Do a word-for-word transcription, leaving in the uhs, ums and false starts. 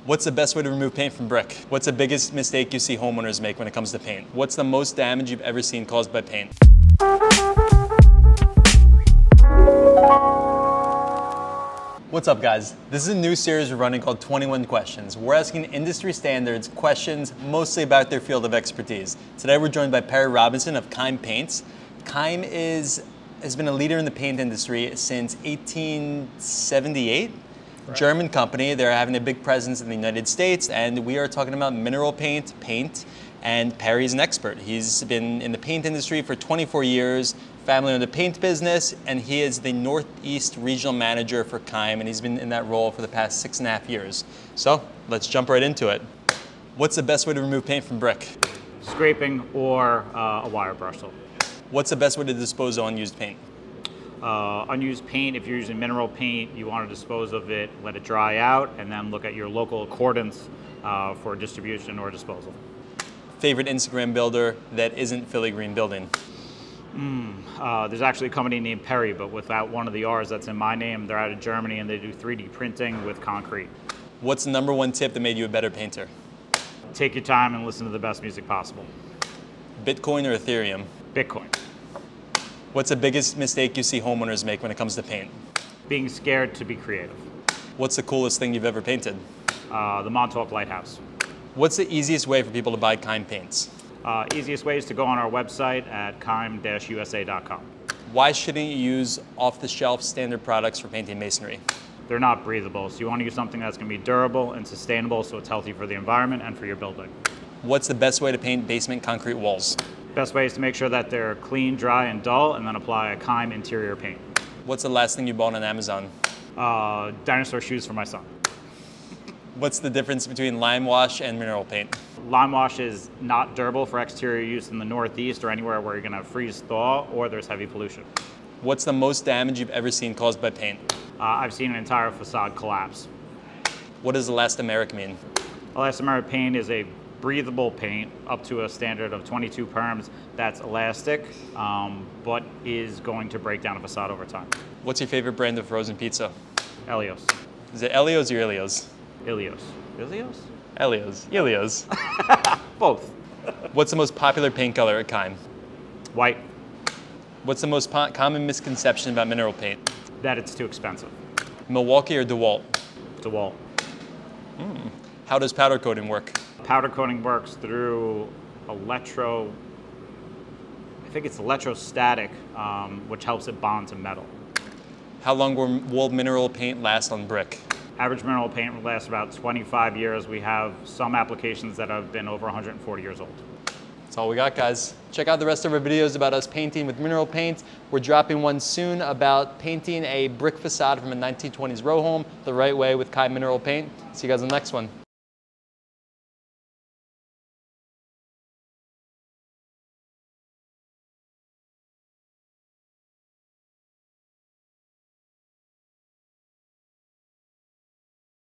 What's the best way to remove paint from brick? What's the biggest mistake you see homeowners make when it comes to paint? What's the most damage you've ever seen caused by paint? What's up, guys? This is a new series we're running called twenty-one questions. We're asking industry standards questions mostly about their field of expertise. Today we're joined by Perri Robinson of KEIM Paints. KEIM is, has been a leader in the paint industry since eighteen seventy-eight. Right. German company. They're having a big presence in the United States, and we are talking about mineral paint, paint, and Perri's an expert. He's been in the paint industry for twenty-four years, family-owned the paint business, and he is the Northeast Regional Manager for KEIM, and he's been in that role for the past six and a half years. So let's jump right into it. What's the best way to remove paint from brick? Scraping or uh, a wire brush. What's the best way to dispose of unused paint? Uh, unused paint, if you're using mineral paint, you want to dispose of it, let it dry out, and then look at your local accordance uh, for distribution or disposal. Favorite Instagram builder that isn't Philly Green Building? Mm, uh, there's actually a company named Perri, but without one of the R's that's in my name. They're out of Germany and they do three D printing with concrete. What's the number one tip that made you a better painter? Take your time and listen to the best music possible. Bitcoin or Ethereum? Bitcoin. What's the biggest mistake you see homeowners make when it comes to paint? Being scared to be creative. What's the coolest thing you've ever painted? Uh, the Montauk Lighthouse. What's the easiest way for people to buy KEIM paints? Uh, easiest way is to go on our website at keim dash U S A dot com. Why shouldn't you use off-the-shelf standard products for painting masonry? They're not breathable, so you want to use something that's going to be durable and sustainable so it's healthy for the environment and for your building. What's the best way to paint basement concrete walls? Best way is to make sure that they're clean, dry, and dull, and then apply a KEIM interior paint. What's the last thing you bought on Amazon? Uh, dinosaur shoes for my son. What's the difference between lime wash and mineral paint? Lime wash is not durable for exterior use in the Northeast or anywhere where you're going to freeze thaw or there's heavy pollution. What's the most damage you've ever seen caused by paint? Uh, I've seen an entire facade collapse. What does elastomeric mean? Elastomeric paint is a breathable paint up to a standard of twenty-two perms that's elastic, um, but is going to break down a facade over time. What's your favorite brand of frozen pizza? Elios. Is it Elios or Ilios? Ilios. Ilios? Elios. Ilios. Both. What's the most popular paint color at KEIM? White. What's the most po- common misconception about mineral paint? That it's too expensive. Milwaukee or DeWalt? DeWalt. Mm. How does powder coating work? Powder coating works through electro, I think it's electrostatic, um, which helps it bond to metal. How long will, will mineral paint last on brick? Average mineral paint will last about twenty-five years. We have some applications that have been over one hundred forty years old. That's all we got, guys. Check out the rest of our videos about us painting with mineral paint. We're dropping one soon about painting a brick facade from a nineteen twenties row home the right way with KEIM Mineral Paint. See you guys in the next one.